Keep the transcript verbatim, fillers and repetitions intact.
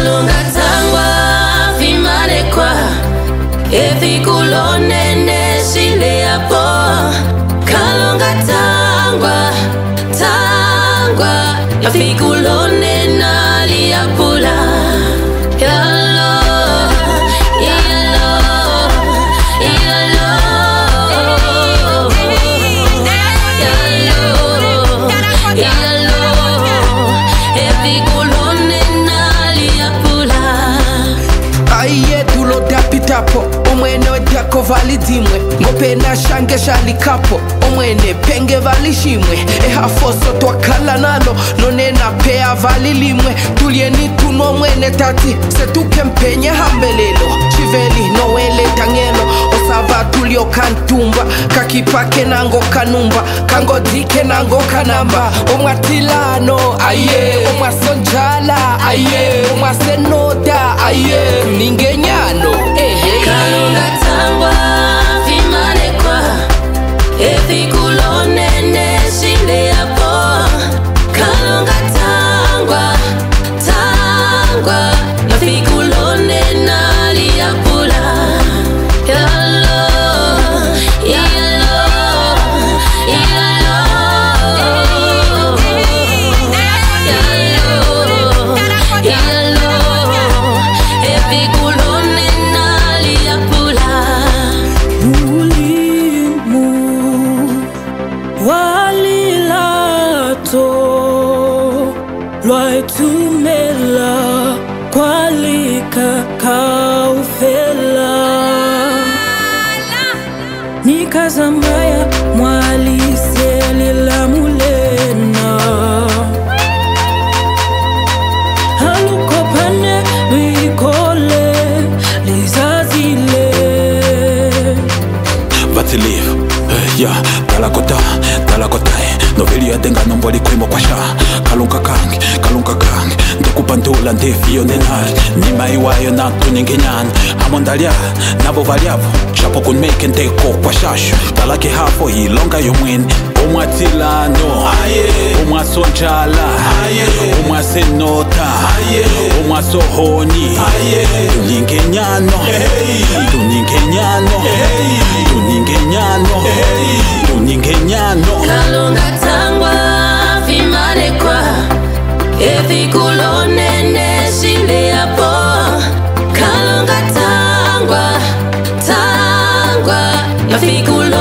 Kalunga tangwa vimane kwa evi kulonene shile yapo. Kalunga tangwa tangwa evi kulonena liyapula. Yalo yalo yalo yalo yalo evi kulonena liyapula. Aiye tulo dapitapo omwene ojako validimwe ngope na shange shalikapo omwene penge valishimwe ehafoso twakala nalo none na pea valilimwe tulieni tuno mwene tati setuke mpenye hambelelo chiveli nowele tangelo osava tulio kantumba kakipake nango kanumba kangodike nango kanamba omwatilano aye omwasonjala aye omwasenoda aye ningenyano eh, eh. Kalunga tangwa vimane kwa evi kulonene shile yapo. Kalunga tangwa tangwa evi kulonena liyapula. Yalo yalo yalo yalo yalo evi kulonena liyapula. Ulimu walilato lwaitumela kwalika kaufela nikazamaya mwaliselila mulena halukopane luikole lizazile Vatiliv, uh, yeah, talakota, talakotai Noveli ya denga nomboli kwimo kwa sha Kalunga kangi, kalunga kangi Ndekupantula ndefio nenari Nima iwayo na tuningenyan Amondalia, nabo valiavo Chapo kun meke ndeko kwa shashu Talake hafo ilonga yomwini Omwatilano, omwasonjala omwasenota omwasohoni tuningenyano tuningenyano tuningenyano tuningenyano. Kalunga tangwa vimane kwa evi kulonene shile yapo. Kalunga tangwa tangwa evi kulonene